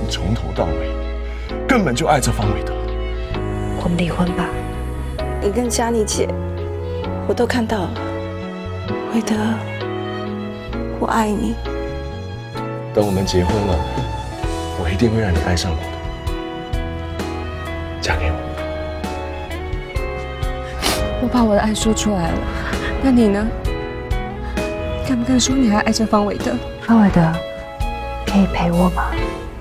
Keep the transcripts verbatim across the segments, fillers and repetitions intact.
从头到尾根本就爱着方伟德。 我们离婚吧。 你跟佳妮姐，我都看到了。伟德，我爱你。 等我们结婚了，我一定会让你爱上我的。嫁给我。 我把我的爱说出来了，那你呢？敢不敢说你还爱着方伟德？方伟德，可以陪我吗？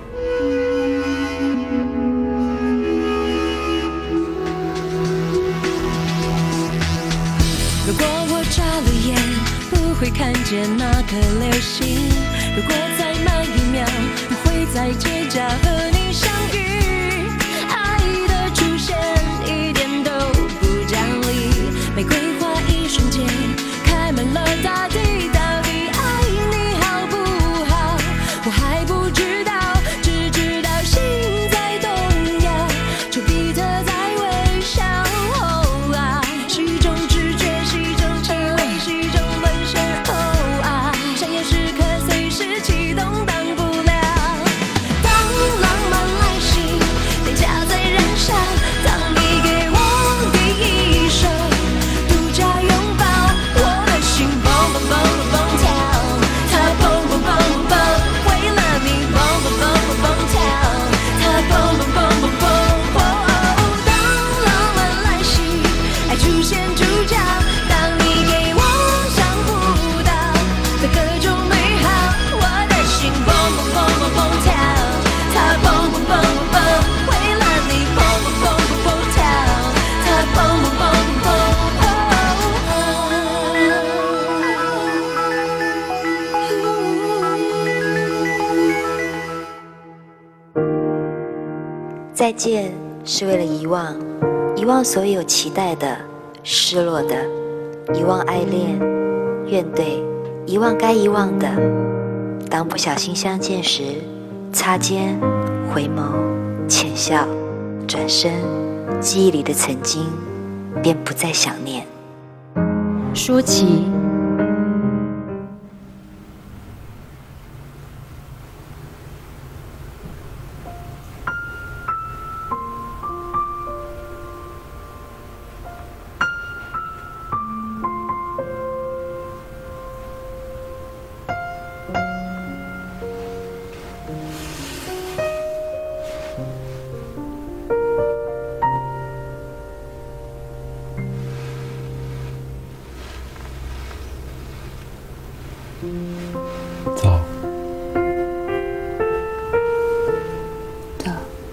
如果我眨了眼，不会看见那颗流星。如果再慢一秒，不会在街角和你相遇。爱的出现一点都不讲理，玫瑰花一瞬间开满了大地。到底爱你好不好？我还不知道，只知道心在动摇，丘比特在微笑。啊，是一种直觉，是一种气味，是一种本身。哦啊，闪耀时刻随时启动，挡不了。当浪漫来袭，脸颊在燃烧。当你给我第一手独家拥抱，我的心砰砰砰砰砰跳，它砰砰砰砰砰，为了你砰砰砰砰砰跳，它砰砰砰砰砰。当浪漫来袭，爱出现主角，当你给我想不到的各种美好，我的心砰砰砰砰砰跳，它砰砰砰砰砰，为了你砰砰砰砰砰跳，它砰砰砰砰砰。 再见是为了遗忘，遗忘所有期待的、失落的，遗忘爱恋、怨怼，遗忘该遗忘的。当不小心相见时，擦肩、回眸、浅笑，转身，记忆里的曾经便不再想念。 舒淇。 走。 的。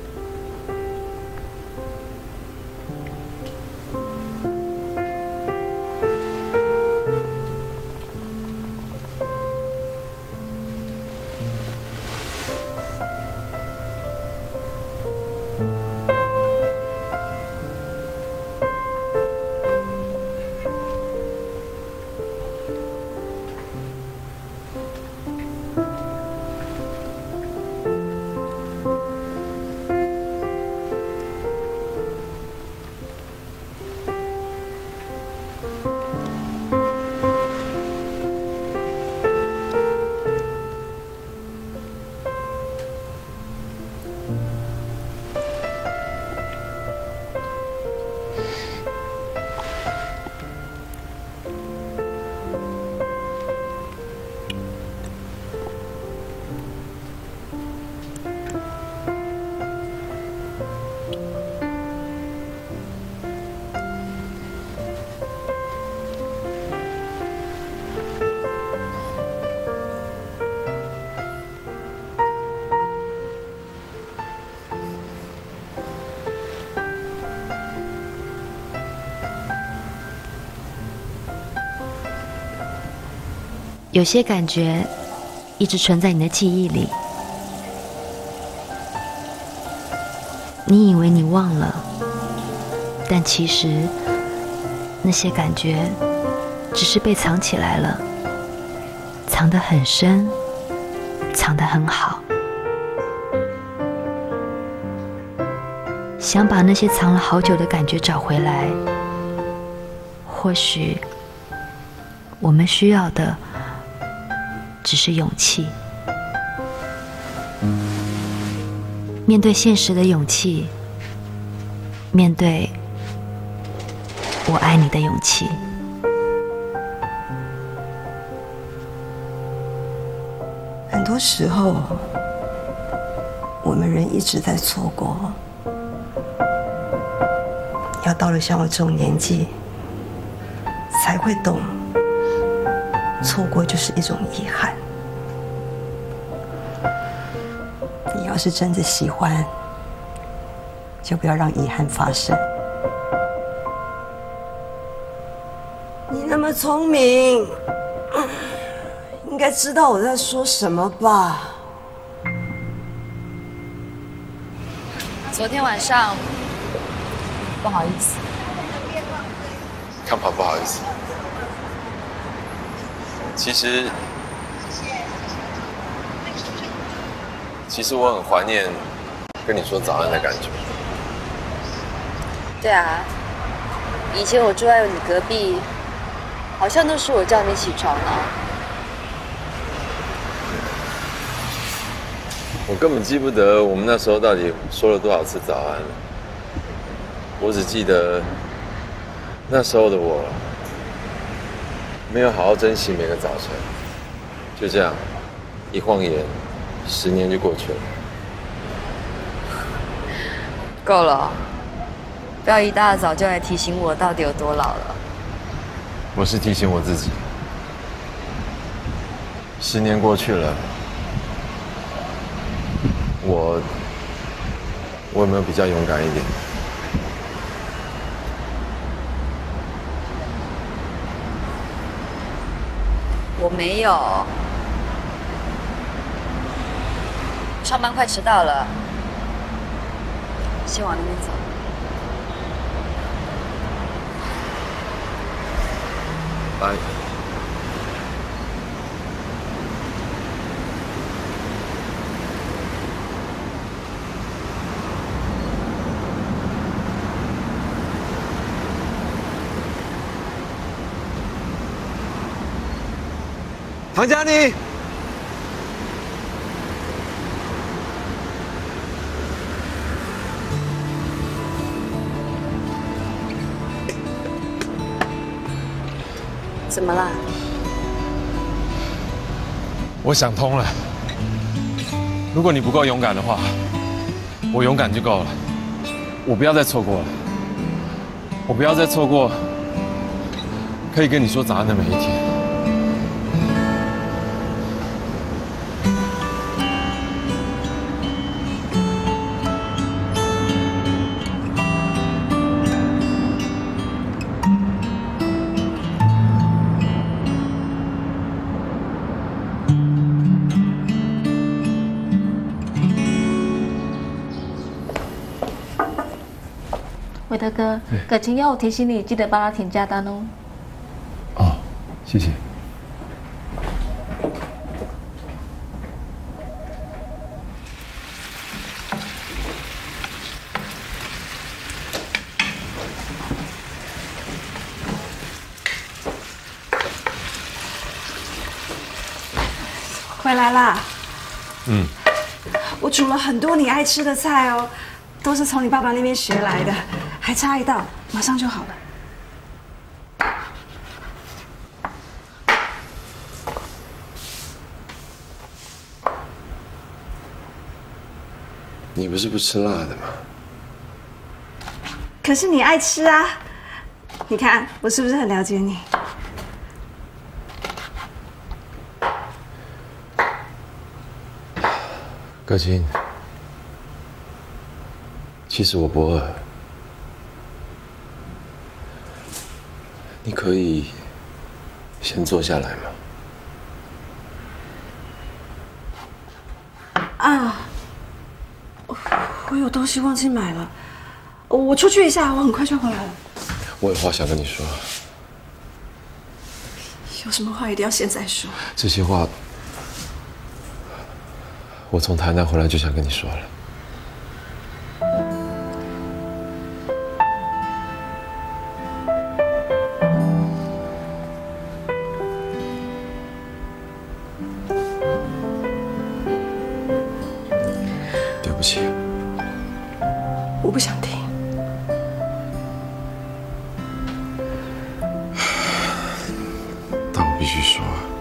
有些感觉一直存在你的记忆里，你以为你忘了，但其实那些感觉只是被藏起来了，藏得很深，藏得很好。想把那些藏了好久的感觉找回来，或许我们需要的只是勇气。 面对现实的勇气，面对我爱你的勇气。 很多时候，我们人一直在错过，要到了像我这种年纪，才会懂，错过就是一种遗憾。你要是真的喜欢，就不要让遗憾发生。你那么聪明，应该知道我在说什么吧？ 昨天晚上，不好意思。 干嘛不好意思？其实，其实我很怀念跟你说早安的感觉。 对啊，以前我住在你隔壁，好像都是我叫你起床啊。 我根本记不得我们那时候到底说了多少次早安了。我只记得那时候的我没有好好珍惜每个早晨，就这样一晃眼，十年就过去了。 够了，不要一大早就来提醒我到底有多老了。 我是提醒我自己，十年过去了，我我有没有比较勇敢一点？ 我没有，上班快迟到了，先往那边走。 拜。唐佳妮， 怎么了？ 我想通了。如果你不够勇敢的话，我勇敢就够了。我不要再错过了，我不要再错过可以跟你说早安的每一天。 伟德哥，葛晴要我提醒你，记得帮他填假单哦。 哦，谢谢。 回来啦。 嗯。 我煮了很多你爱吃的菜哦，都是从你爸爸那边学来的，还差一道，马上就好了。 你不是不吃辣的吗？ 可是你爱吃啊！你看我是不是很了解你？ 葛晴，其实我不饿，你可以先坐下来吗？ 啊，我有东西忘记买了，我出去一下，我很快就回来了。 我有话想跟你说。 有什么话一定要现在说。 这些话，我从台南回来就想跟你说了。对不起。 我不想听。 但我必须说，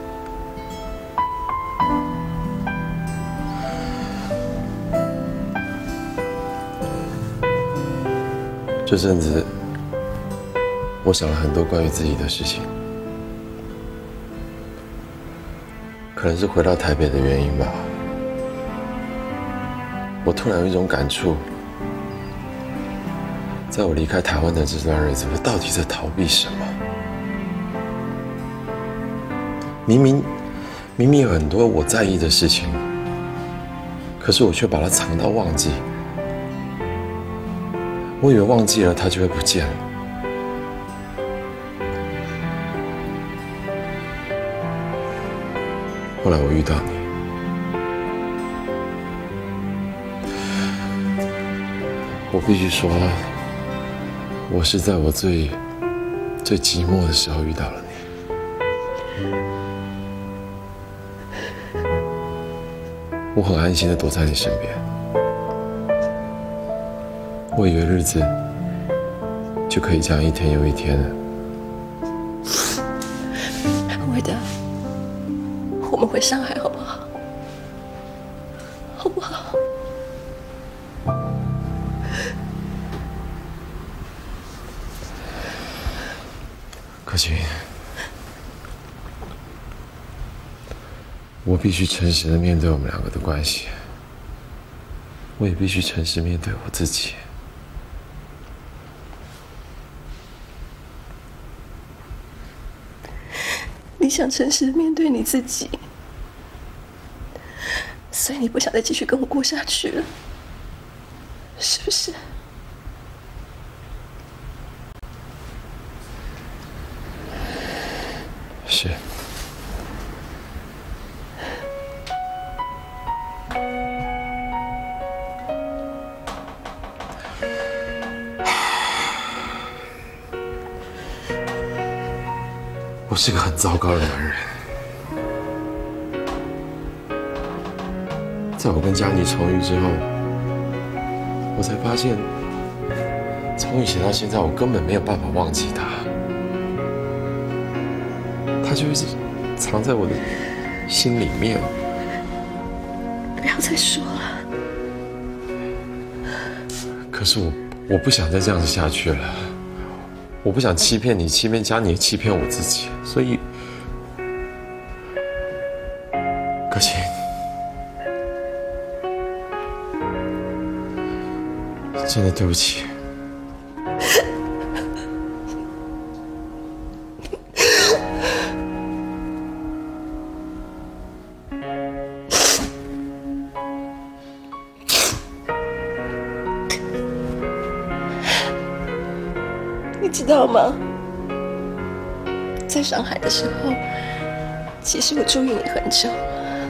这阵子我想了很多关于自己的事情，可能是回到台北的原因吧。我突然有一种感触，在我离开台湾的这段日子，我到底在逃避什么？明明明明有很多我在意的事情，可是我却把它藏到忘记。我以为忘记了它就会不见了。后来我遇到你，我必须说，我是在我最最寂寞的时候遇到了你。我很安心的躲在你身边，我以为日子就可以这样一天又一天了。 伟德，我们回上海好不好？好不好？ 可晴，我必须诚实的面对我们两个的关系，我也必须诚实面对我自己。 你想诚实面对你自己，所以你不想再继续跟我过下去了，是不是？ 是。我是个很糟糕的男人。在我跟佳妮重遇之后，我才发现，从以前到现在，我根本没有办法忘记她。她就一直藏在我的心里面。 不要再说了。 可是我，我不想再这样子下去了。我不想欺骗你，欺骗佳妮，也欺骗我自己，所以，可晴，真的对不起。 你知道吗？在上海的时候，其实我注意你很久了。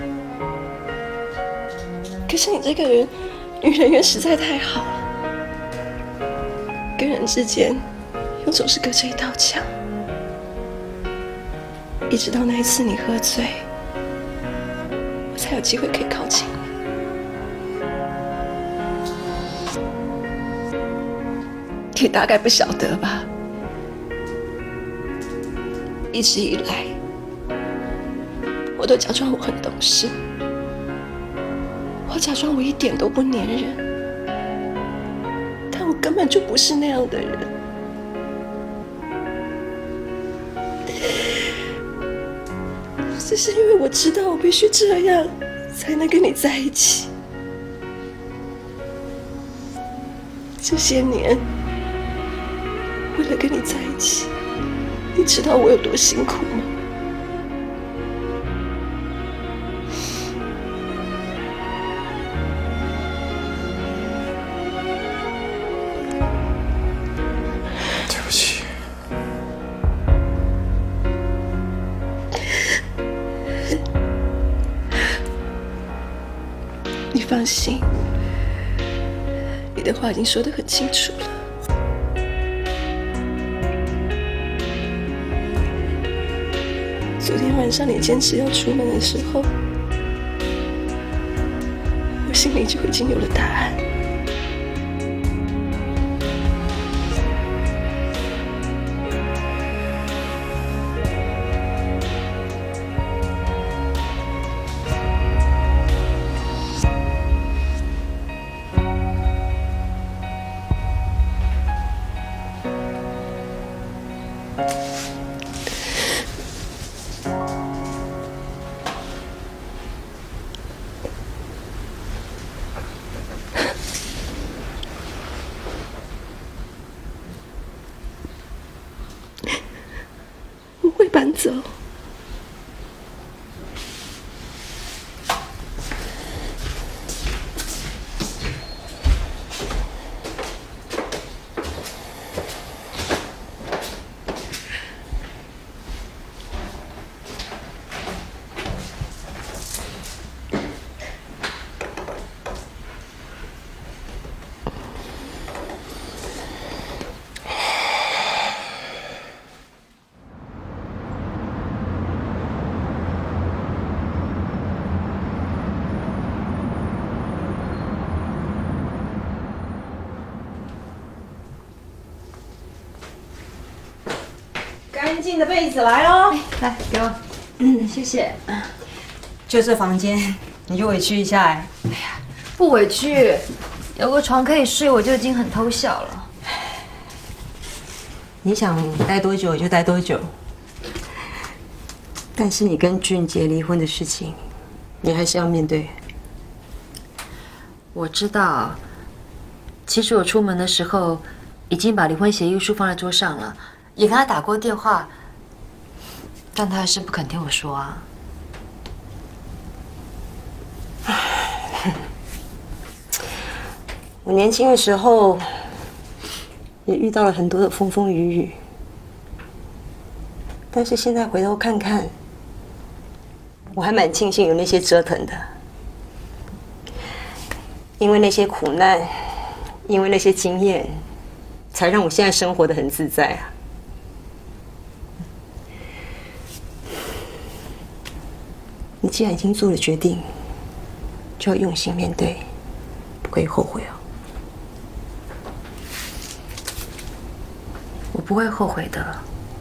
可是你这个人，女人缘实在太好了，跟人之间又总是隔着一道墙。一直到那一次你喝醉，我才有机会可以靠近你。你大概不晓得吧？一直以来，我都假装我很懂事，我假装我一点都不粘人，但我根本就不是那样的人。只是因为我知道我必须这样，才能跟你在一起。这些年，为了跟你在一起，你知道我有多辛苦吗？ 对不起。 你放心，你的话已经说得很清楚了。昨天晚上你坚持要出门的时候，我心里就已经有了答案。 搬走。 干净的被子来喽！ 来给我， 嗯， 谢谢。 就这房间，你就委屈一下哎。 哎呀，不委屈，有个床可以睡，我就已经很偷笑了。 你想待多久就待多久，但是你跟俊杰离婚的事情，你还是要面对。 我知道，其实我出门的时候已经把离婚协议书放在桌上了。也跟他打过电话，但他还是不肯听我说啊。 我年轻的时候也遇到了很多的风风雨雨，但是现在回头看看，我还蛮庆幸有那些折腾的，因为那些苦难，因为那些经验，才让我现在生活得很自在啊。你既然已经做了决定，就要用心面对，不可以后悔哦。 我不会后悔的。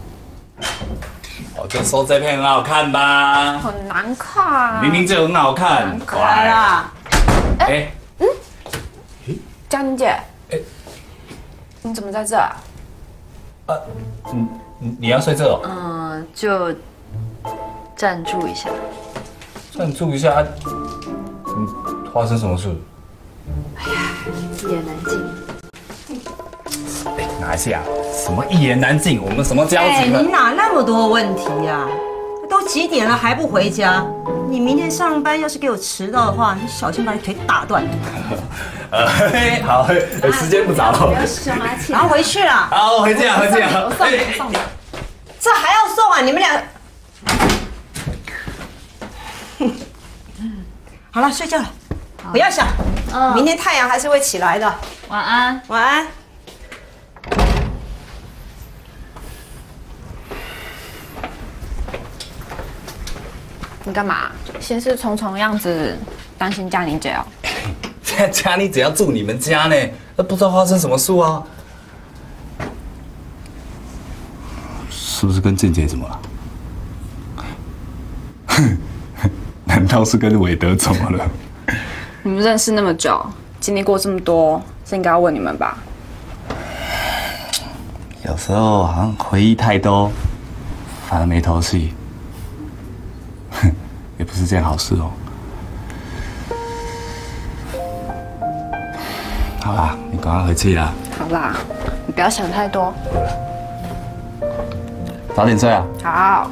我就说这片很好看吧？ 很难看。 明明就很好看。 来啦！ 哎， 嗯，嘉宁姐，哎，你怎么在这啊？ 啊，你你你要睡这哦？ 嗯，就暂住一下。 暂住一下，啊、嗯，发生什么事？ 哎呀，一言难尽。 哎，拿下！什么一言难尽？我们什么交集了？ 哎，你哪那么多问题呀？都几点了还不回家？你明天上班要是给我迟到的话，你小心把你腿打断。 呃，好，时间不早了， 不要凶啊， 然后回去啦。 好，回家，回家。 我送你，我送你。 这还要送啊？你们俩。好了，睡觉了，不要想，嗯，明天太阳还是会起来的。 晚安， 晚安。 你干嘛？心事重重样子，担心嘉宁姐哦。 现在嘉宁姐要住你们家呢，那不知道发生什么事啊？是不是跟静姐怎么了？难道是跟韦德怎么了？ 你们认识那么久，经历过这么多，是应该要问你们吧？ 有时候好像回忆太多，反而没头绪，也不是件好事哦。好啦，你赶快回去啦。 好啦，你不要想太多。 早点睡啊。 好。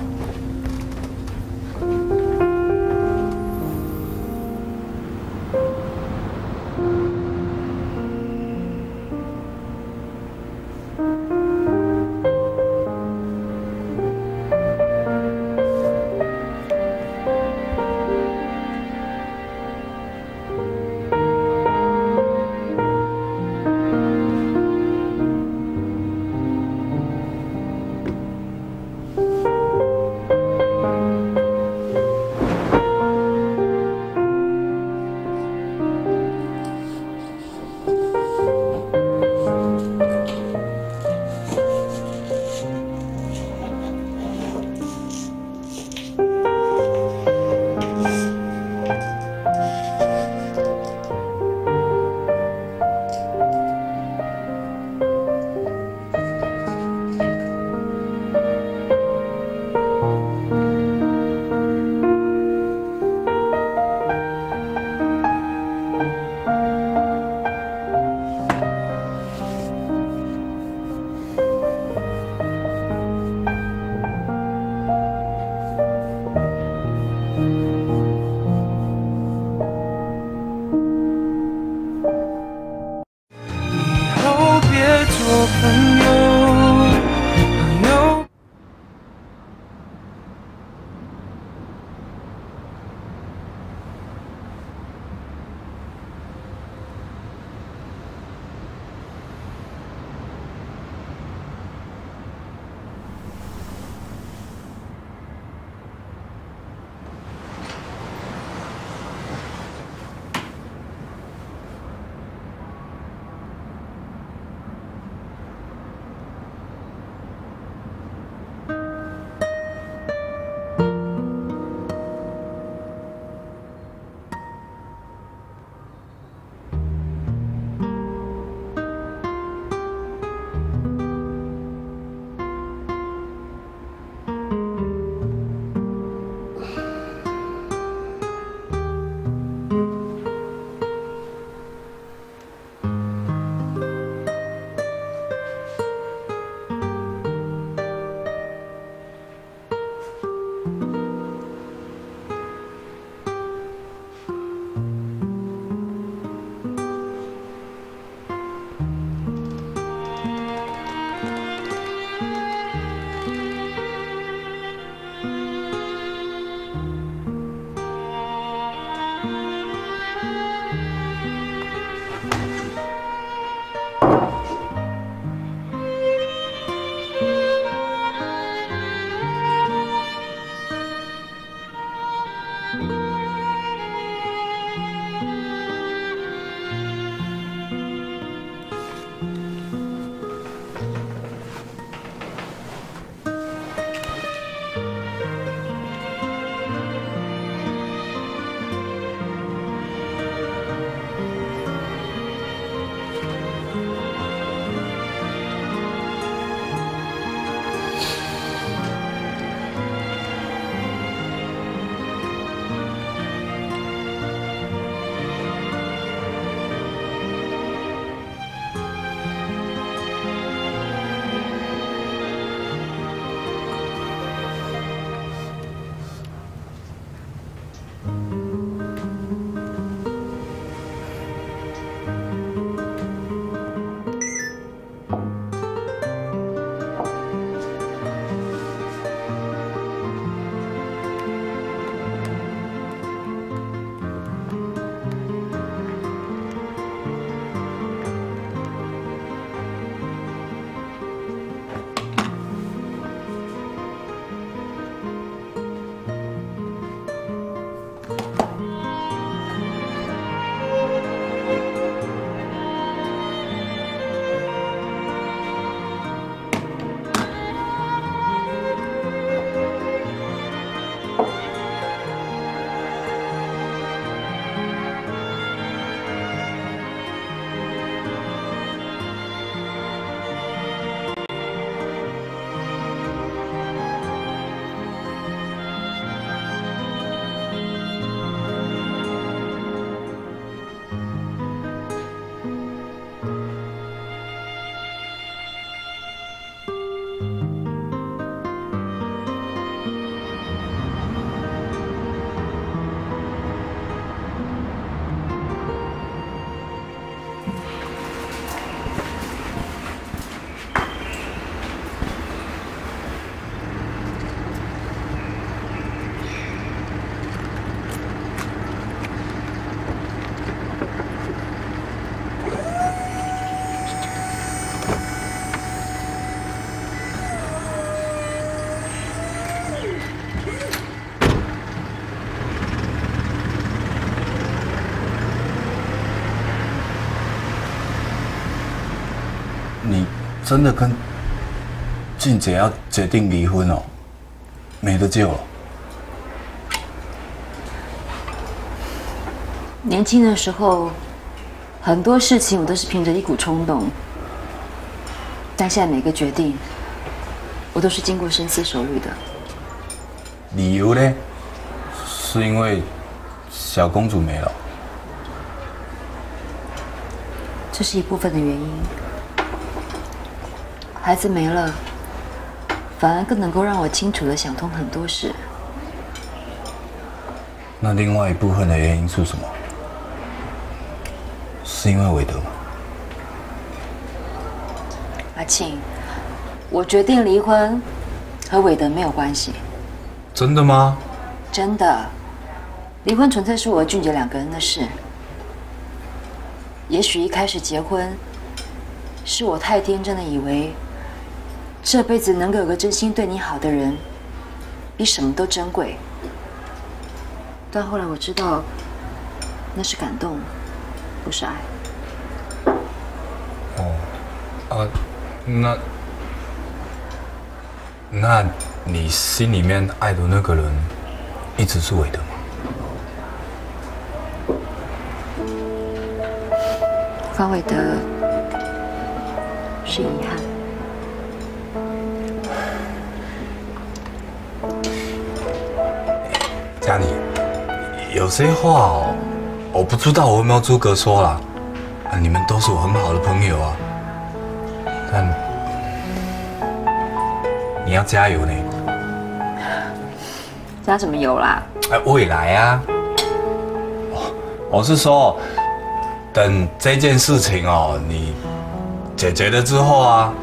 你真的跟静姐要决定离婚哦？没得救了。 年轻的时候，很多事情我都是凭着一股冲动，但现在每个决定，我都是经过深思熟虑的。 理由呢？是因为小公主没了。 这是一部分的原因。孩子没了，反而更能够让我清楚地想通很多事。 那另外一部分的原因是什么？是因为韦德吗？ 阿庆，我决定离婚，和韦德没有关系。 真的吗？ 真的，离婚纯粹是我和俊杰两个人的事。也许一开始结婚，是我太天真的以为，这辈子能够有个真心对你好的人，比什么都珍贵。但后来我知道，那是感动，不是爱。 哦，啊，那那你心里面爱的那个人，一直是韦德吗？ 方伟德是遗憾。 佳妮，有些话哦，我不知道我有没有资格说啦。啊，你们都是我很好的朋友啊，但你要加油呢。 加什么油啦？ 哎，未来啊，哦，我是说，等这件事情哦，你解决了之后啊，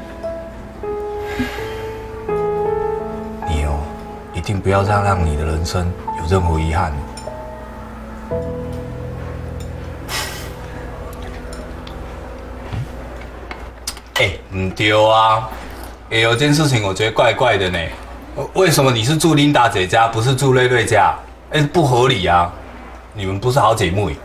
你哦，一定不要再让你的人生有任何遗憾。哎，唔对啊！也有件事情我觉得怪怪的呢，为什么你是住琳达姐家，不是住瑞瑞家？哎，不合理啊！你们不是好姐妹？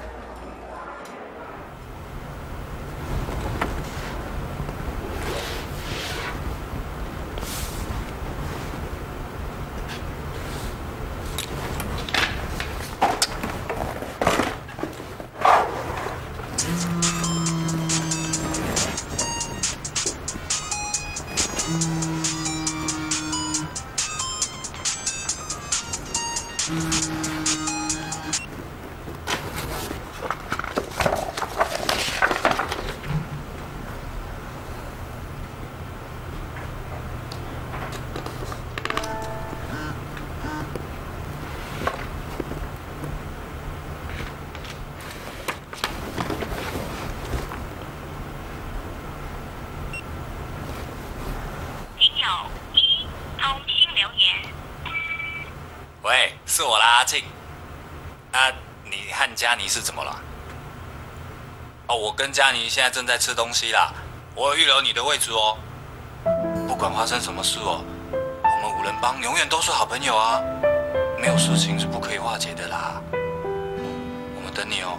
喂，是我啦，阿庆。啊，你和佳妮是怎么了？哦，我跟佳妮现在正在吃东西啦，我有预留你的位置哦。不管发生什么事哦，我们五人帮永远都是好朋友啊，没有事情是不可以化解的啦。我们等你哦。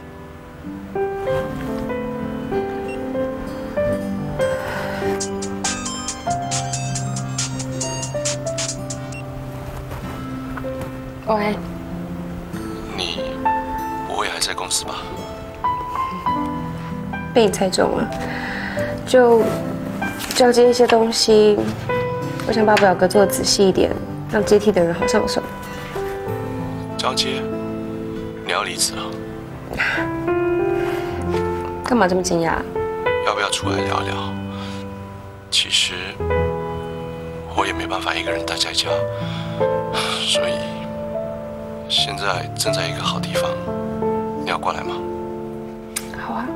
喂， 你不会还在公司吧？ 被你猜中了，就交接一些东西，我想把表格做得仔细一点，让接替的人好上手。 交接？你要离职啊？ 干嘛这么惊讶？ 要不要出来聊聊？其实我也没办法一个人待在家，所以。现在正在一个好地方，你要过来吗？ 好啊。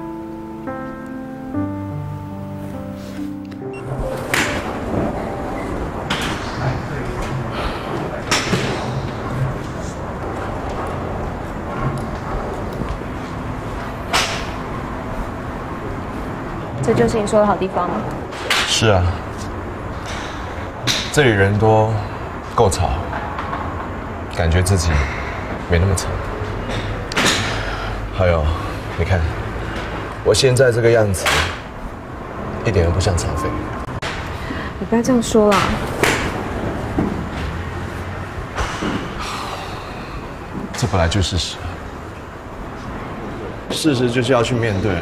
这就是你说的好地方吗？ 是啊，这里人多，够吵，感觉自己没那么惨。还有，你看，我现在这个样子， 一点都不像残废。 你不要这样说啦。 这本来就是事实，事实就是要去面对，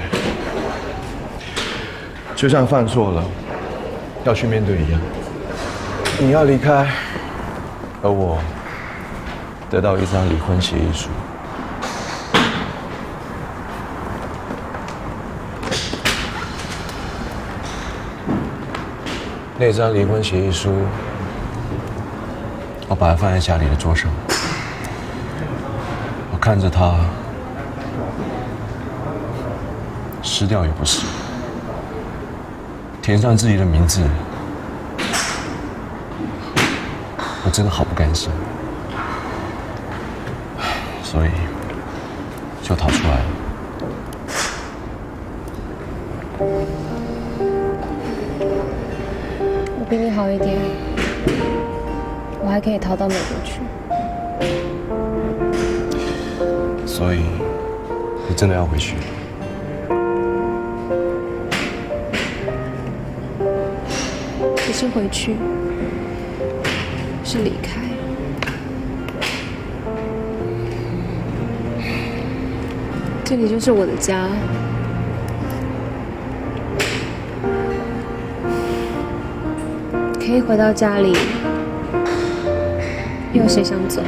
就像犯错了要去面对一样。你要离开，而我得到一张离婚协议书。那张离婚协议书，我把它放在家里的桌上。我看着它，撕掉也不是，填上自己的名字，我真的好不甘心，所以就逃出来了。 我比你好一点，我还可以逃到美国去。 所以你真的要回去？ 不是回去，是离开。这里就是我的家。可以回到家里，又有谁想走？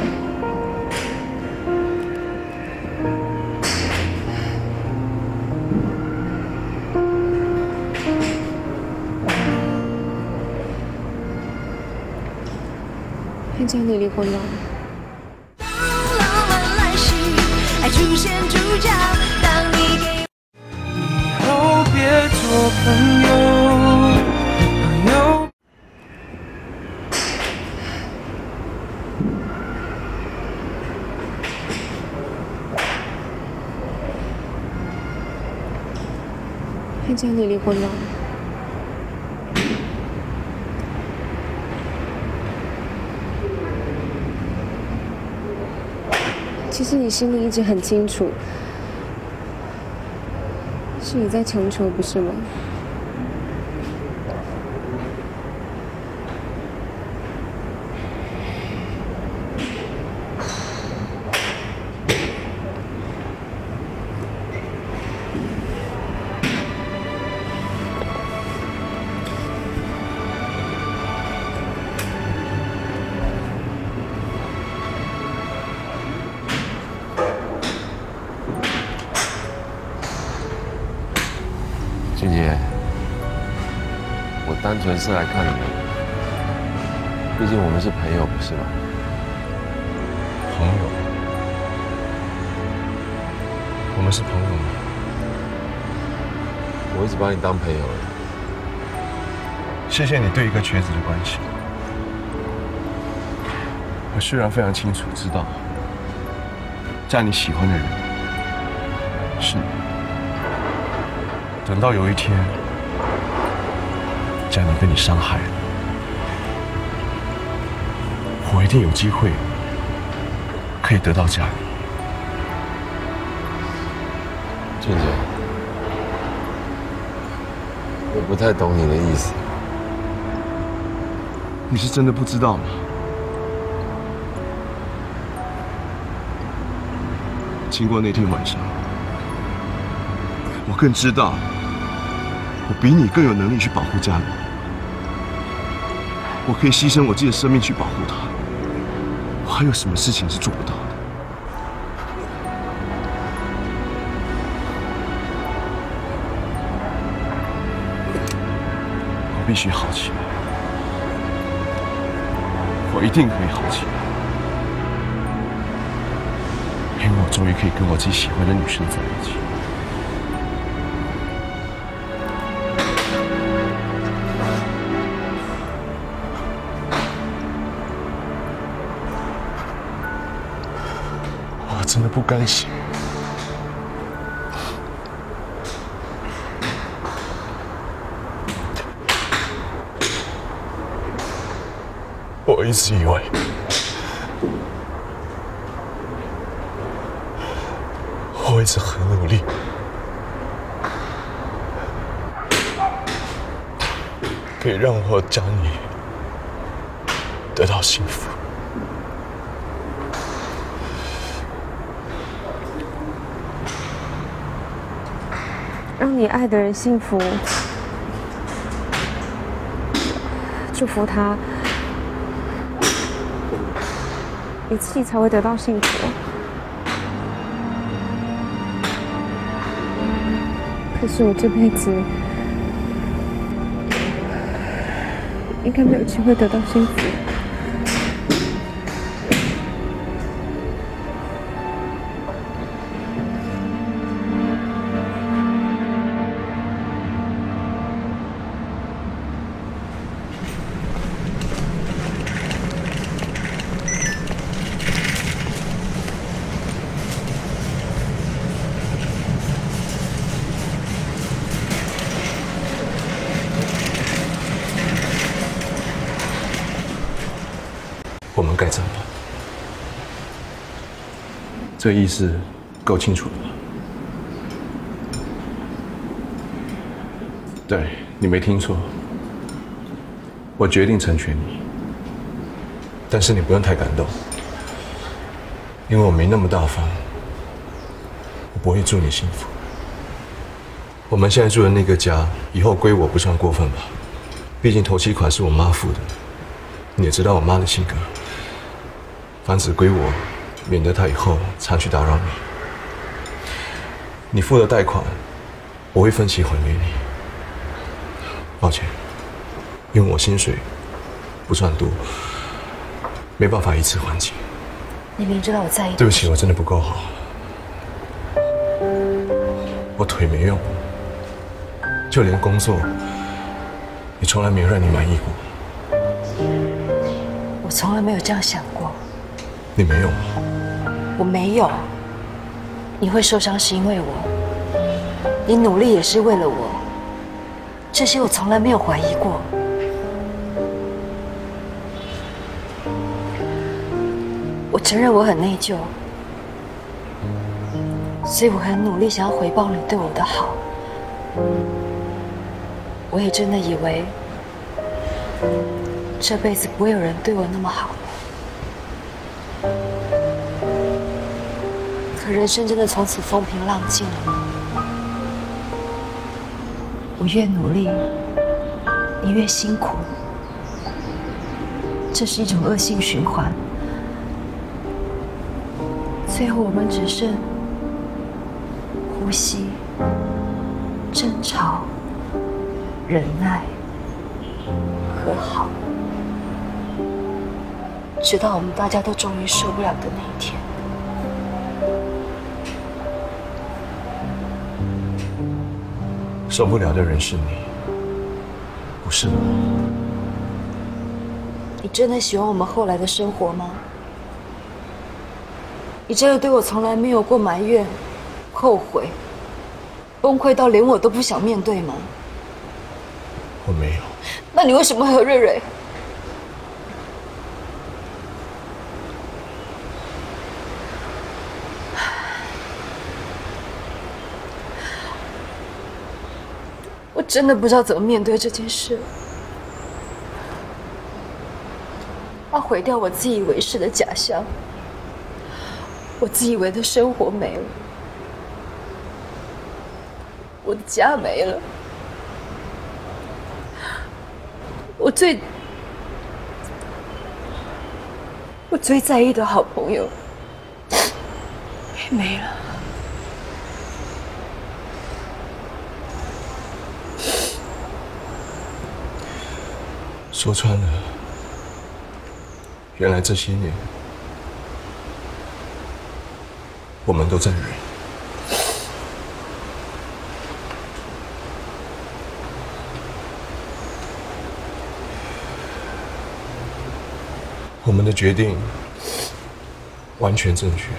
看见你离婚了。 爱出现主角，当你给以后别做朋友，朋友。 看见你离婚了。其实你心里一直很清楚，是你在强求，不是吗？ 俊杰，我单纯是来看你的，毕竟我们是朋友，不是吗？ 朋友？我们是朋友吗？ 我一直把你当朋友了。 谢谢你对一个瘸子的关心。我虽然非常清楚知道，嫁你喜欢的人是你。等到有一天，佳妮被你伤害了，我一定有机会可以得到佳妮。 俊杰，我不太懂你的意思。 你是真的不知道吗？经过那天晚上，我更知道。我比你更有能力去保护佳妮，我可以牺牲我自己的生命去保护她。我还有什么事情是做不到的？我必须好起来，我一定可以好起来，因为我终于可以跟我自己喜欢的女生在一起。真的不甘心，我一直以为我一直很努力， 可以让我家你得到幸福。 让你爱的人幸福，祝福他，你自己才会得到幸福。可是我这辈子应该没有机会得到幸福。 我们该怎么办？这意思够清楚了吧？对，你没听错，我决定成全你。但是你不用太感动，因为我没那么大方，我不会祝你幸福。我们现在住的那个家，以后归我不算过分吧？毕竟头期款是我妈付的，你也知道我妈的性格。房子归我，免得她以后常去打扰你。你付的贷款，我会分期还给你。抱歉，因为我薪水不算多，没办法一次还清。 你明知道我在意。 对不起，我真的不够好，我腿没用，就连工作也从来没有让你满意过。 我从来没有这样想过。 你没有吗？ 我没有。你会受伤是因为我，你努力也是为了我，这些我从来没有怀疑过。我承认我很内疚，所以我很努力想要回报你对我的好。我也真的以为这辈子不会有人对我那么好。可人生真的从此风平浪静了。我越努力，你越辛苦，这是一种恶性循环。最后我们只剩呼吸、争吵、忍耐、和好，直到我们大家都终于受不了的那一天。 受不了的人是你，不是我。 你真的喜欢我们后来的生活吗？你真的对我从来没有过埋怨、后悔、崩溃到连我都不想面对吗？ 我没有。 那你为什么和瑞瑞？我真的不知道怎么面对这件事。要毁掉我自以为是的假象，我自以为的生活没了，我的家没了，我最我最在意的好朋友也没了。 说穿了，原来这些年我们都在忍。我们的决定完全正确，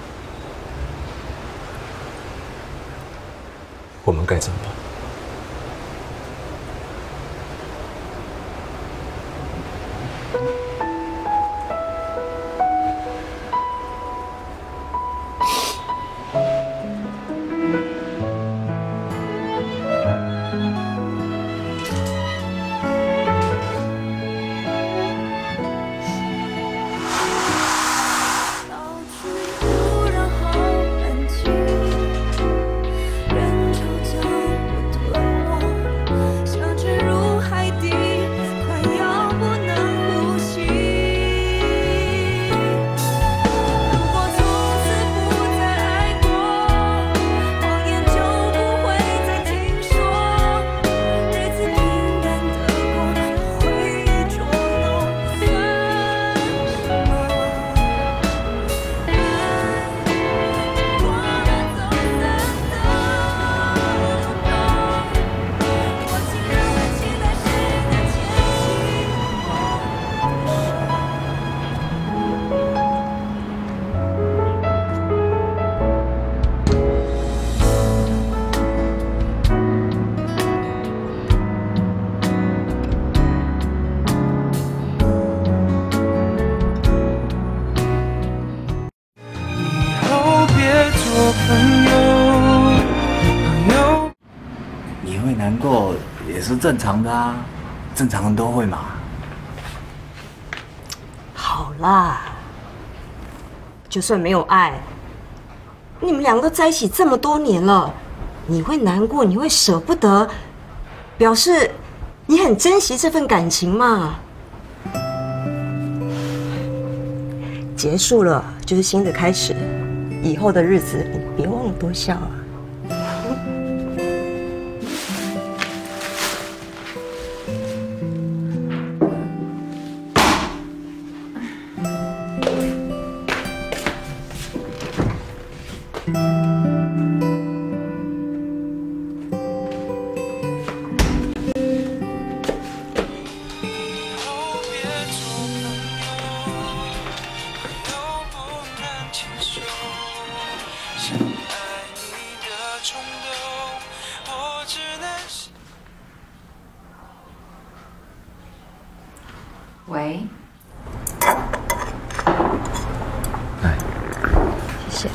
我们该怎么办？ 你会难过也是正常的啊，正常人都会嘛。 好啦，就算没有爱，你们两个都在一起这么多年了，你会难过，你会舍不得，表示你很珍惜这份感情嘛。结束了就是新的开始，以后的日子你别忘了多笑啊。 喂， 来， 谢谢。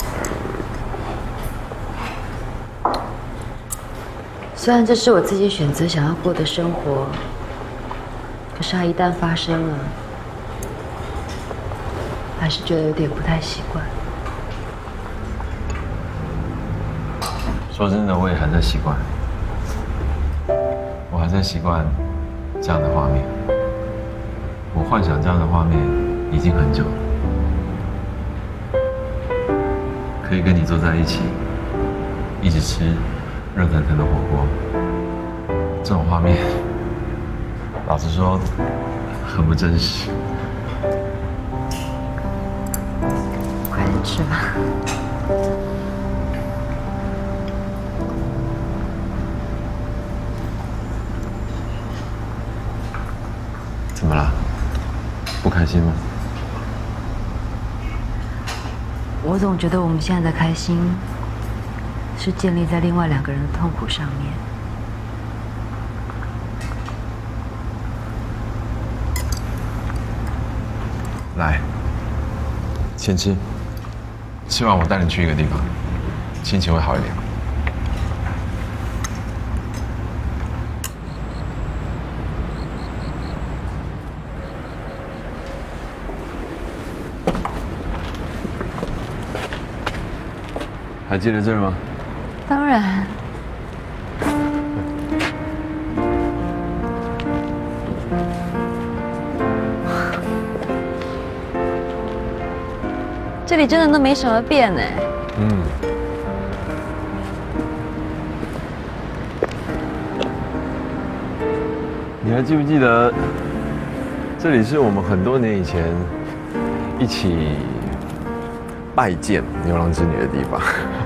虽然这是我自己选择想要过的生活，可是它一旦发生了，还是觉得有点不太习惯。 说真的，我也还在习惯，我还在习惯这样的画面。我幻想这样的画面已经很久了，可以跟你坐在一起，一起吃热腾腾的火锅，这种画面，老实说，很不真实。 快点吃吧。 怎么了？不开心吗？ 我总觉得我们现在的开心是建立在另外两个人的痛苦上面。 来，先吃，吃完我带你去一个地方，心情会好一点。还记得这儿吗？ 当然。这里真的都没什么变呢。 嗯。你还记不记得，这里是我们很多年以前一起拜见牛郎织女的地方？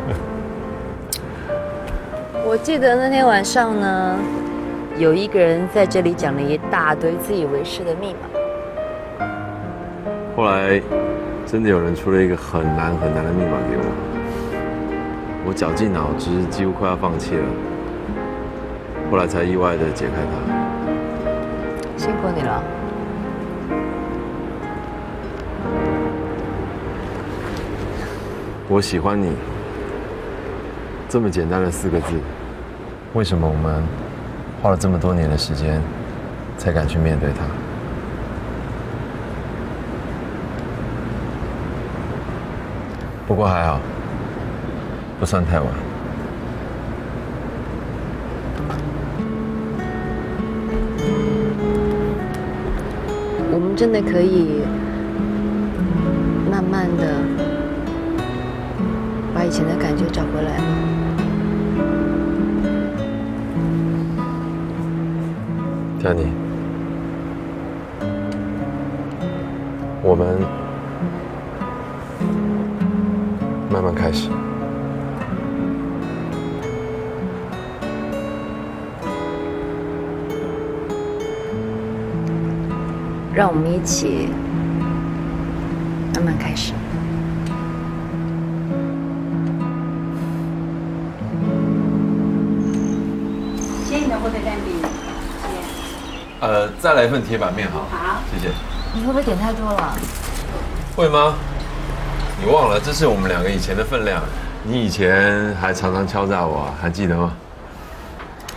我记得那天晚上呢，有一个人在这里讲了一大堆自以为是的密码。 后来，真的有人出了一个很难很难的密码给我，我绞尽脑汁，几乎快要放弃了。后来才意外的解开它。 辛苦你了。 我喜欢你，这么简单的四个字，为什么我们花了这么多年的时间，才敢去面对它？不过还好，不算太晚。 我们真的可以慢慢的把以前的感觉找回来吗？ 佳妮，我们慢慢开始。 让我们一起慢慢开始。 谢谢你的火腿蛋饼，谢谢。 呃，再来一份铁板面好。 好， 谢谢。 你会不会点太多了？ 会吗？你忘了，这是我们两个以前的分量。你以前还常常敲诈我，还记得吗？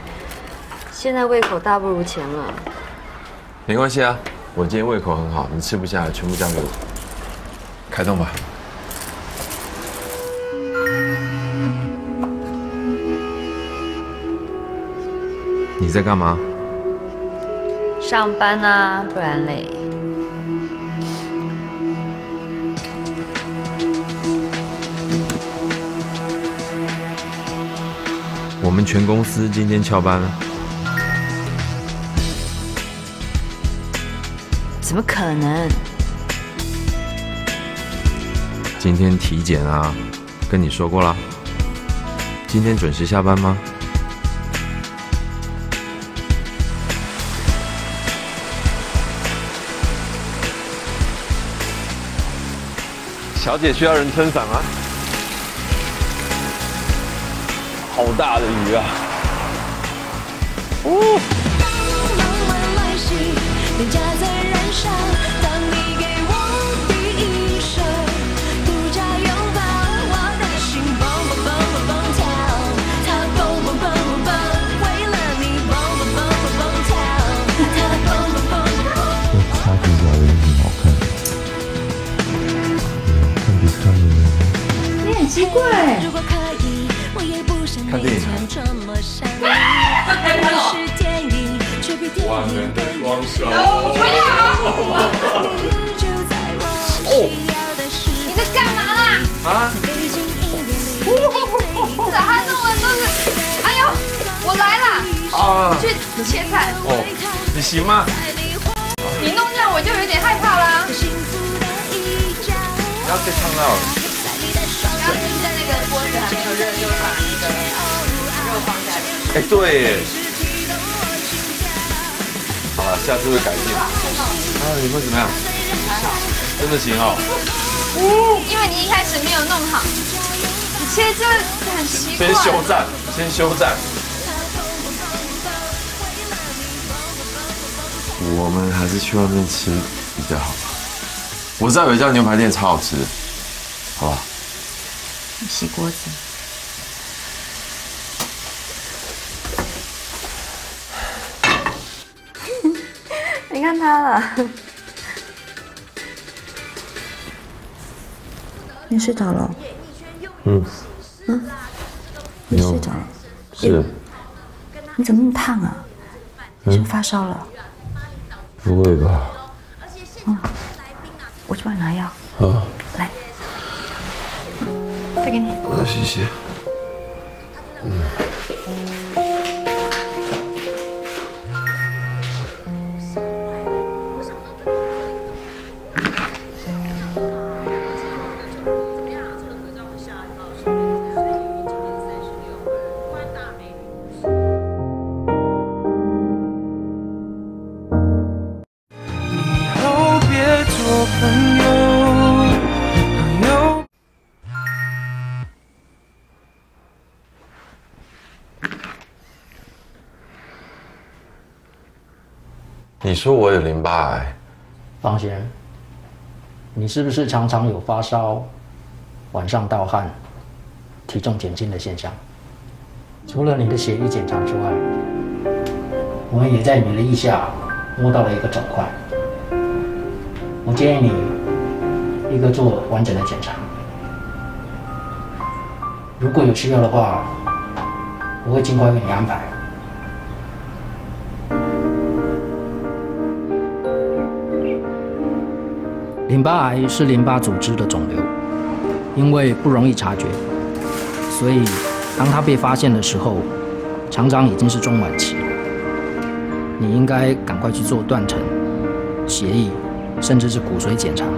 现在胃口大不如前了。 没关系啊，我今天胃口很好，你吃不下，全部交给我。开动吧。你在干嘛？ 上班啊，不然嘞。 我们全公司今天翘班了。 怎么可能？ 今天体检啊，跟你说过了。今天准时下班吗？小姐需要人吞访啊！好大的鱼啊！哦。脸颊在燃烧，当你给我第一手独家拥抱，我的心蹦蹦蹦蹦蹦跳，它蹦蹦蹦蹦蹦，为了你蹦蹦蹦蹦蹦跳，它蹦蹦蹦蹦蹦。这擦皮角也挺好看的，看比看的。你很奇怪。如果可以，我也不想每天这么想你。是电影。万能的双手！不要！哦！你在干嘛啦？啊！这还弄的都是……哎呦，我来了！啊！去切菜。哦，你行吗？你弄这样我就有点害怕啦。不要被烫到了。不要在那个锅子还没有热就把那个肉放下去。哎，对耶。好了，下次会改进。啊，你会怎么样？还好。真的行哦。因为你一开始没有弄好，你切这很奇怪。先休战，先休战。我们还是去外面吃比较好吧。我知道有一家牛排店超好吃的，好不好？ 洗锅子。你看他了，你睡着了？嗯。嗯。你睡着了？是。你怎么那么烫啊？你是不是发烧了？ 不会吧？ 嗯。我去帮你拿药。 好。 来。再给你。 啊，谢谢。嗯。 你说我有淋巴癌， 方贤，你是不是常常有发烧、晚上盗汗、体重减轻的现象？除了你的血液检查之外，我们也在你的腋下摸到了一个肿块。我建议你一个做完整的检查，如果有需要的话，我会尽快为你安排。淋巴癌是淋巴组织的肿瘤，因为不容易察觉，所以当它被发现的时候，常常已经是中晚期了。你应该赶快去做断层、血液，甚至是骨髓检查。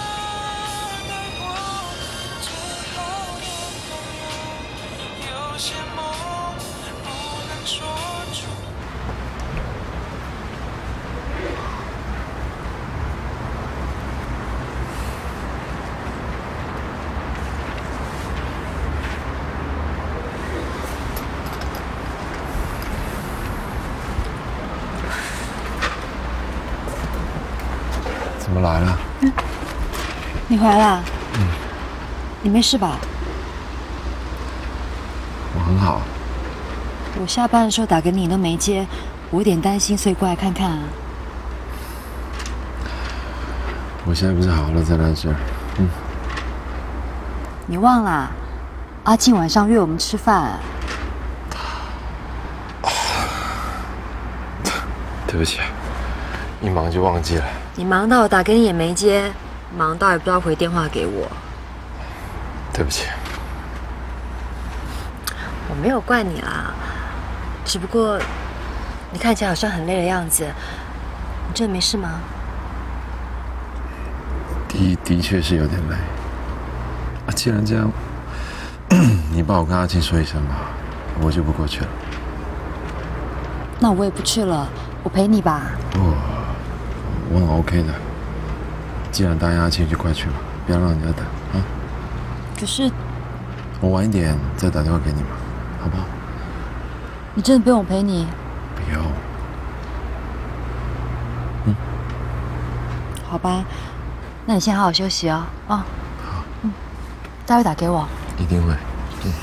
想怎么来了？ 嗯，你回来了。 嗯， 你没事吧？ 我很好。 我下班的时候打给你都没接，我有点担心，所以过来看看啊。 我现在不是好好的在那这儿，嗯。 你忘了，阿庆晚上约我们吃饭。 对不起，一忙就忘记了。 你忙到我打给你也没接，忙到也不知道回电话给我。 对不起。 我没有怪你啦，只不过你看起来好像很累的样子，你真的没事吗？ 的的确是有点累。啊，既然这样，你帮我跟阿庆说一声吧，我就不过去了。 那我也不去了，我陪你吧。 不，我很 OK 的。既然答应阿庆，就快去吧，不要让人家等啊。 可是我晚一点再打电话给你嘛，好不好？ 你真的不用我陪你？ 不用。 嗯。好吧，那你先好好休息哦。啊。 好。 嗯。待会打给我。 一定会。嗯。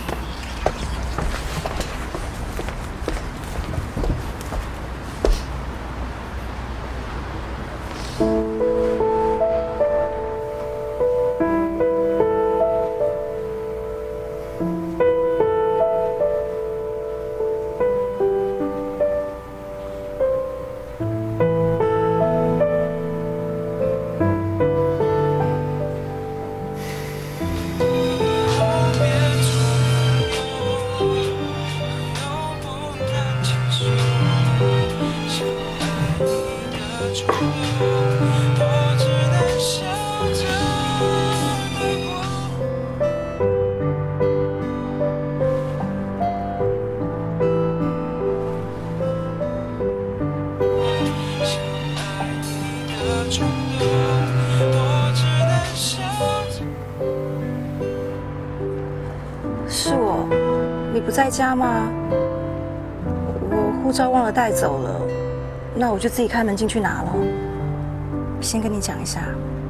是我，你不在家吗？我护照忘了带走了，那我就自己开门进去拿了。先跟你讲一下。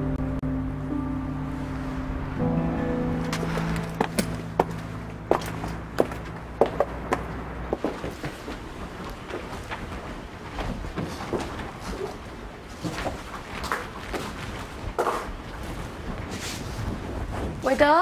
韦德。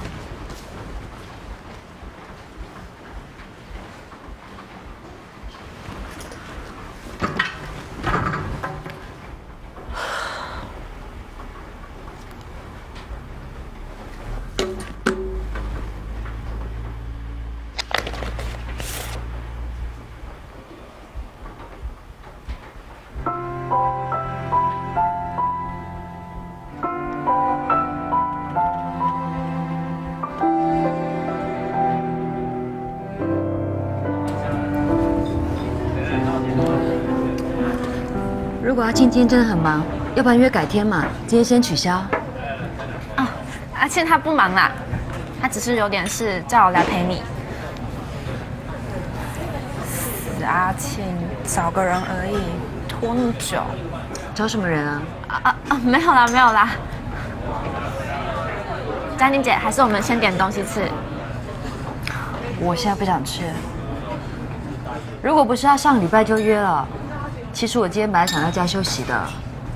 如果阿庆今天真的很忙，要不然约改天嘛，今天先取消。 哦，阿庆他不忙啦，他只是有点事叫我来陪你。死阿庆，找个人而已，拖那么久。 找什么人啊？ 啊啊啊！没有啦，没有啦。嘉玲姐，还是我们先点东西吃。 我现在不想吃。如果不是他上礼拜就约了。其实我今天本来想在家休息的。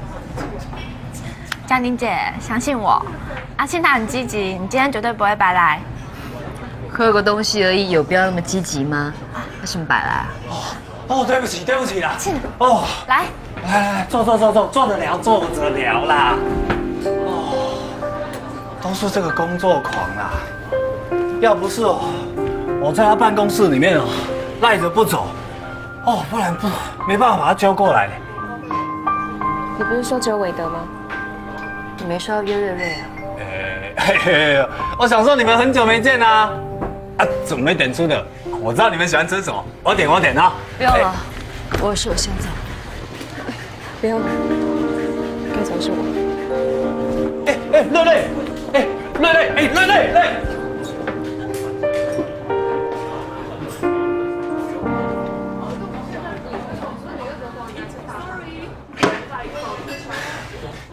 嘉玲姐，相信我，阿庆他很积极，你今天绝对不会白来。 喝个东西而已，有必要那么积极吗？为什么白来？ 哦，对不起，对不起啦。 庆， 哦， 来， 来来来，坐坐坐坐，坐着聊，坐着聊啦。哦，都是这个工作狂啦。要不是哦，我在他办公室里面哦，赖着不走。哦，不然不没办法把他叫过来。 你不是说只有韦德吗？ 你没说要约瑞瑞啊？ 嘿嘿，我想说你们很久没见啦。啊，怎么没点出的？我知道你们喜欢吃什么，我点我点啊。 不要了，我有事我先走。 不用，该走的是我。 哎哎，瑞瑞，哎瑞瑞，哎瑞瑞瑞。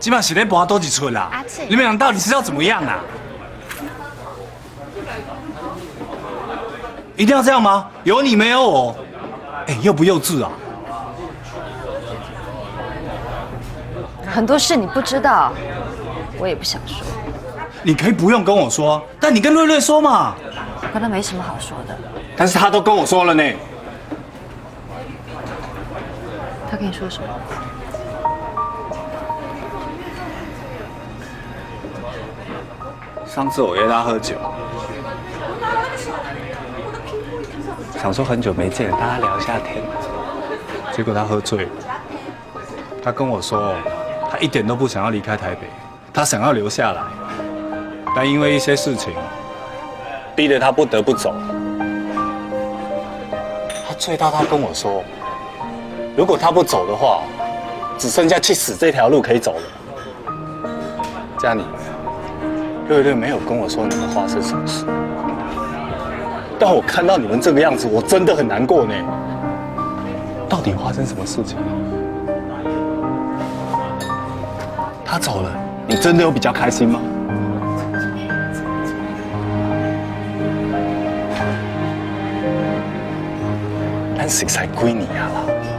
今晚是在博多几村啦？ 阿庆， 你们俩到底是要怎么样啊？一定要这样吗？有你没有我？哎，幼不幼稚啊？ 很多事你不知道，我也不想说。 你可以不用跟我说，但你跟瑞瑞说嘛。 跟他没什么好说的。 但是他都跟我说了呢。 他跟你说什么？ 上次我约他喝酒，想说很久没见，大家聊一下天，结果他喝醉了。他跟我说，他一点都不想要离开台北，他想要留下来，但因为一些事情，逼得他不得不走。他醉到他跟我说，如果他不走的话，只剩下去死这条路可以走了。佳妮。瑞瑞没有跟我说你们发生什么事，但我看到你们这个样子，我真的很难过呢。到底发生什么事情？他走了，你真的有比较开心吗？但是才归你啊！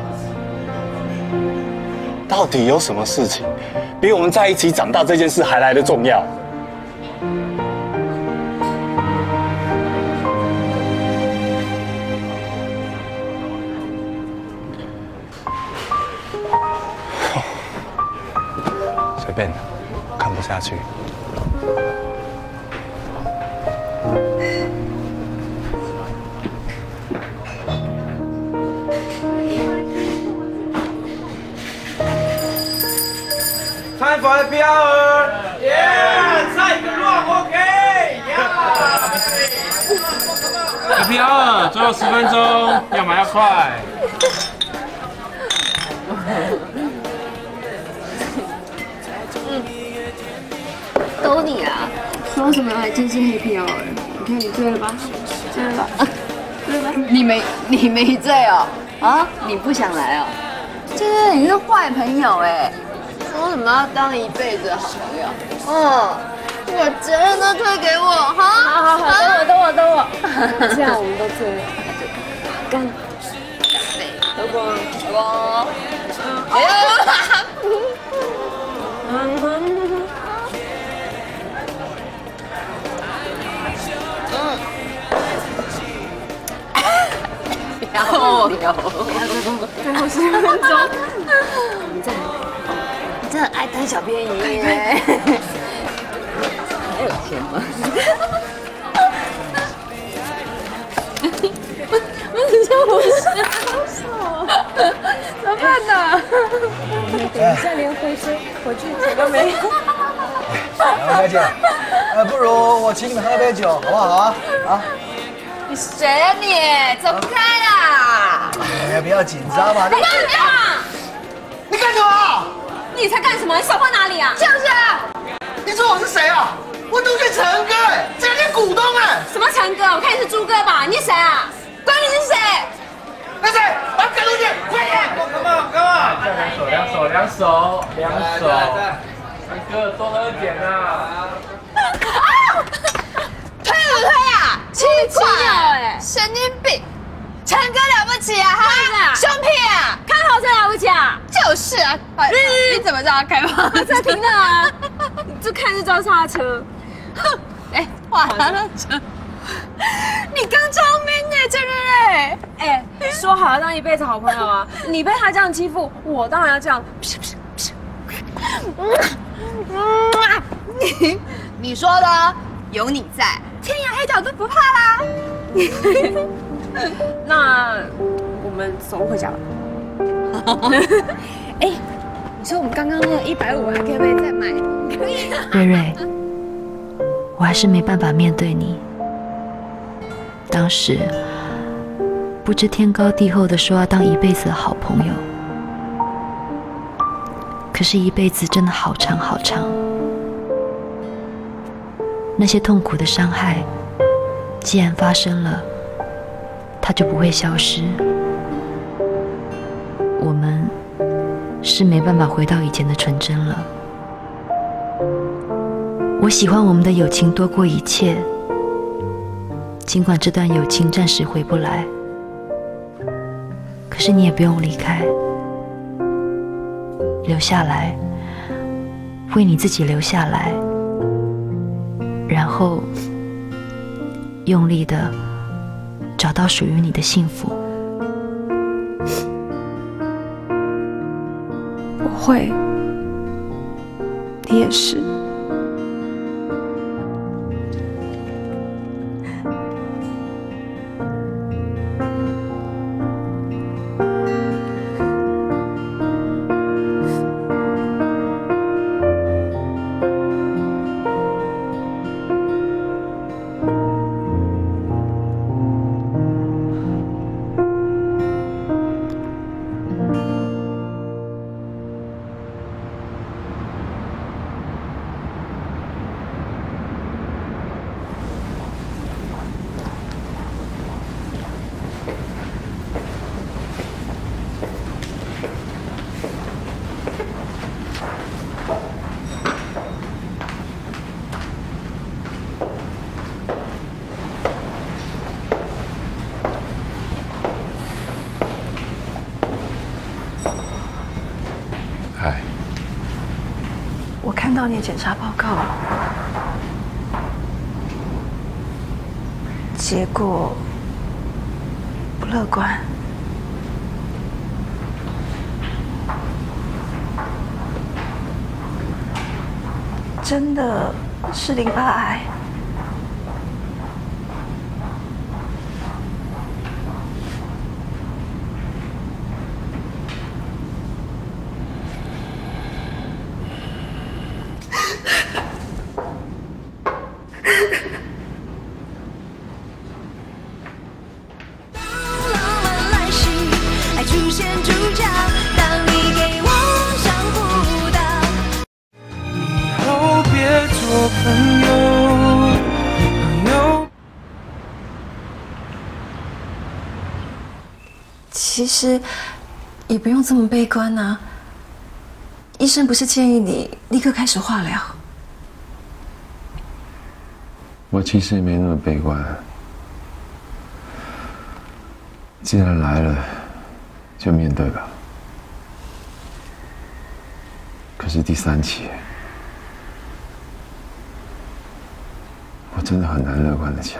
到底有什么事情，比我们在一起长大这件事还来得重要？随便，看不下去。 Time for happy hour! Yeah! 再一个乱 OK! Yeah! Happy hour 最后十分钟，要买要快。 都你啊！说什么还真是 happy hour？ 你看你醉了吧？醉了吧？醉了吧？ 你没你没醉哦？啊？你不想来哦？这个你是坏朋友哎！说什么要当一辈子的好朋友？嗯，我责任都推给我哈。 好好好，等我等我等我。这样我们都醉了。干，干杯！老公，老公。哎呀！嗯。 不要聊， 最后十分钟，你再来。 你真的爱贪小便宜耶！还有钱吗？ 我只是我笑，怎么办呢？等一下连回去回去钱都没有。 两位小姐，呃，不如我请你们喝杯酒，好不好啊？啊？ 你谁啊你？走开啦！ 哎呀，不要紧张嘛。 你干什么？ 你干什么？ 你才干什么？你少放哪里啊？ 就是啊！ 你说我是谁啊？我都是陈哥哎，这两天股东哎。 什么陈哥？我看你是猪哥吧？你谁啊？管你是谁？ 那谁？把他赶出去！快点 ！Come on, come on！ 两手，两手，两手，两手。陈哥，多喝点啊！ 推不推啊？奇怪，神经病！陈哥了不起啊？哈，凶屁啊！ 开跑车了不起啊？ 就是啊，你怎么知道他开跑车？ 在停的啊，就看是交叉车。 哼，哎，划了车。你刚聪明呢，对不对？ 哎，说好要当一辈子好朋友啊！你被他这样欺负，我当然要这样。 你你说的，有你在，天涯海角都不怕啦。 那我们走回家吧。哎，你说我们刚刚那一百五还可以不可以再买？可以。 瑞瑞，我还是没办法面对你。当时不知天高地厚的说要当一辈子的好朋友，可是，一辈子真的好长好长。那些痛苦的伤害，既然发生了，它就不会消失。我们是没办法回到以前的纯真了。 我喜欢我们的友情多过一切，尽管这段友情暂时回不来，可是你也不用离开，留下来，为你自己留下来，然后用力的找到属于你的幸福。 我会，你也是。我看到你的检查报告，结果不乐观。真的是淋巴癌。其实也不用这么悲观啊。医生不是建议你立刻开始化疗？ 我其实也没那么悲观。既然来了，就面对吧。可是第三期，我真的很难乐观的起来。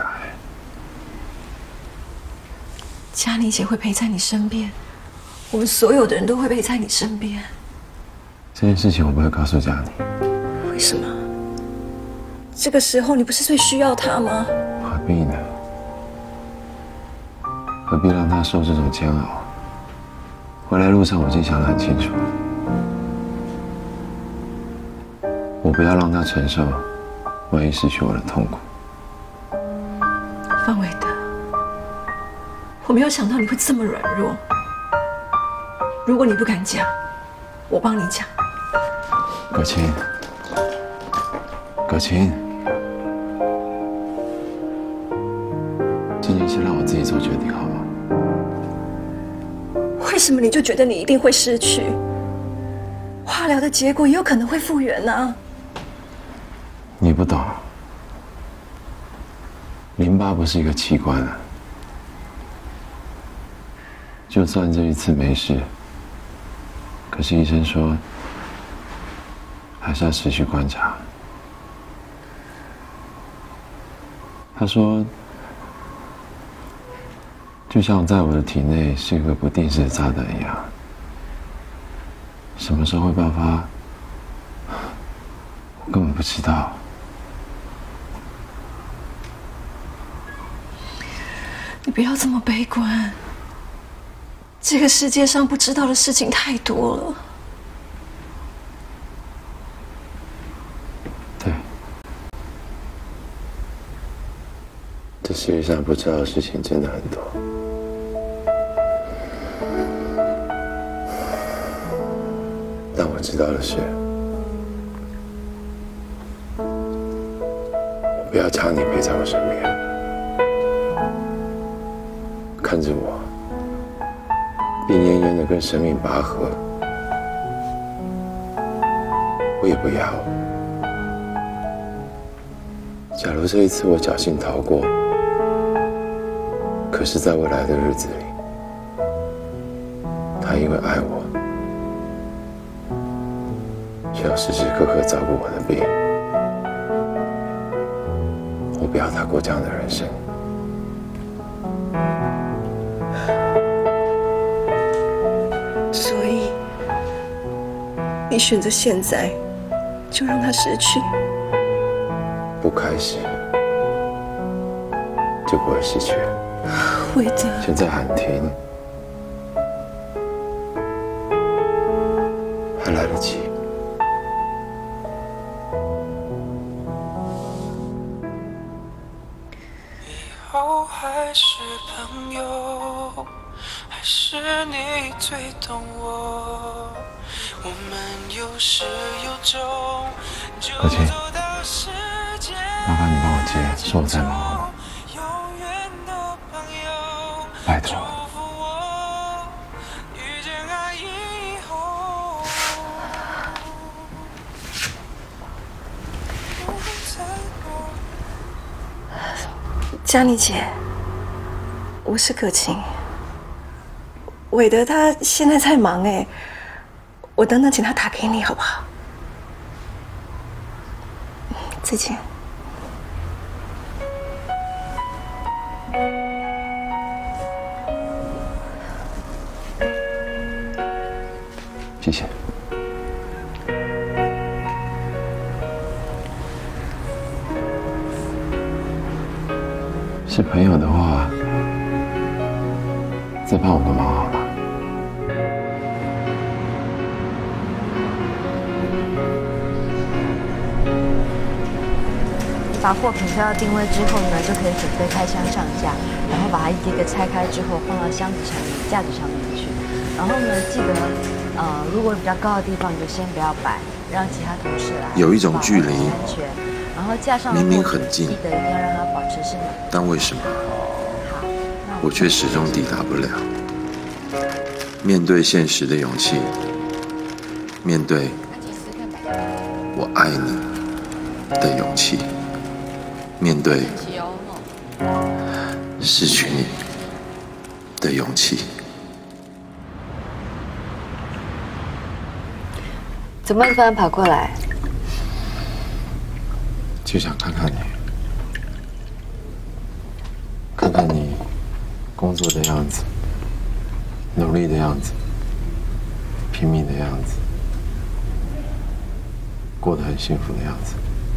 嘉玲姐会陪在你身边，我们所有的人都会陪在你身边。 这件事情我不会告诉嘉玲。 为什么？这个时候你不是最需要她吗？ 何必呢？何必让她受这种煎熬？回来路上我已经想得很清楚，我不要让她承受万一失去我的痛苦。 方伟德，我没有想到你会这么软弱。如果你不敢讲，我帮你讲。 葛琴，葛琴，这件事让我自己做决定好吗？ 为什么你就觉得你一定会失去？化疗的结果也有可能会复原啊。 你不懂，淋巴不是一个器官啊。就算这一次没事，可是医生说还是要持续观察。他说，就像在我的体内是一个不定时的炸弹一样，什么时候会爆发，我根本不知道。 你不要这么悲观。这个世界上不知道的事情太多了。 对，这世界上不知道的事情真的很多。但我知道的是，我不要常你陪在我身边，看着我病恹恹的跟生命拔河，我也不要假如这一次我侥幸逃过，可是在未来的日子里，他因为爱我，要时时刻刻照顾我的病，我不要他过这样的人生。 所以，你选择现在就让他失去， 不开始就不会失去。 韦德， 现在喊停，还来得及。 以后还是朋友，还是你最懂我？我们有始有终，就走到世界。 麻烦你帮我接，是我在忙好吗？拜托。 佳妮姐，我是可晴。韦德他现在在忙哎，我等等请他打给你好不好？再见。 谢谢。是朋友的话，再帮我个忙好吗？ 把货品挑到定位之后呢，就可以准备开箱上架，然后把它一个一个拆开之后放到箱子上面、架子上面去。然后呢，记得，呃，如果比较高的地方，你就先不要摆，让其他同事来。 有一种距离， 安全。然后架上明明很近， 记得一定要让它保持是暖。 但为什么好， 我却始终抵达不了？面对现实的勇气，面对我爱你的勇气，面对失去你的勇气。 怎么突然跑过来？ 就想看看你，看看你工作的样子，努力的样子，拼命的样子，过得很幸福的样子。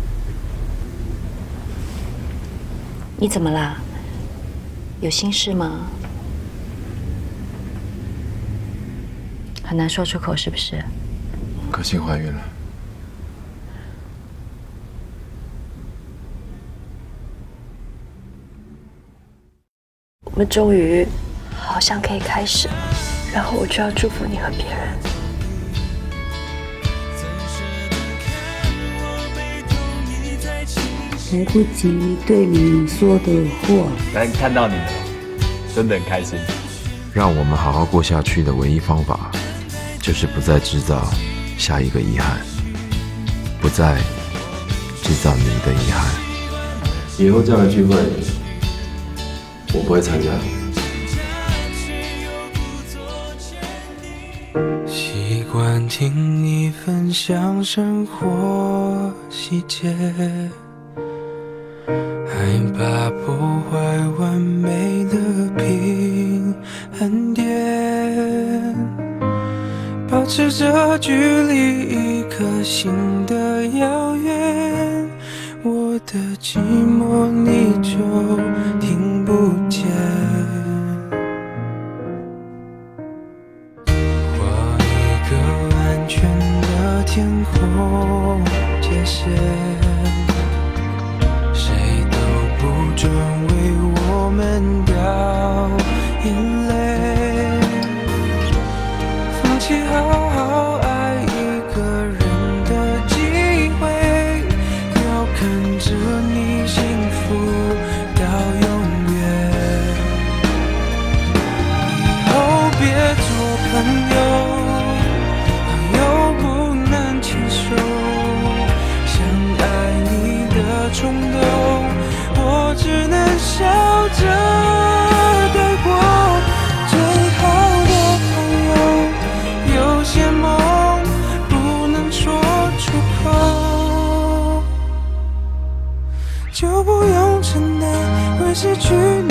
你怎么啦？有心事吗？很难说出口，是不是？ 可心怀孕了。 我们终于好像可以开始，然后我就要祝福你和别人。 来不及对你说的话， 但看到你了，真的很开心。 让我们好好过下去的唯一方法，就是不再制造下一个遗憾，不再制造你的遗憾。以后这样的聚会，我不会参加。 习惯听你分享生活细节，害怕破坏完美的平衡点，保持着距离一颗心的遥远，我的寂寞你就听不见。画一个安全的天空界限，谁都不准为我们掉眼泪，放弃好好爱一个人的机会，要看着你幸福到永远。以后别做朋友，又不能牵手，想爱你的冲动我只能笑着带过。最好的朋友，有些梦不能说出口，就不用承担会失去你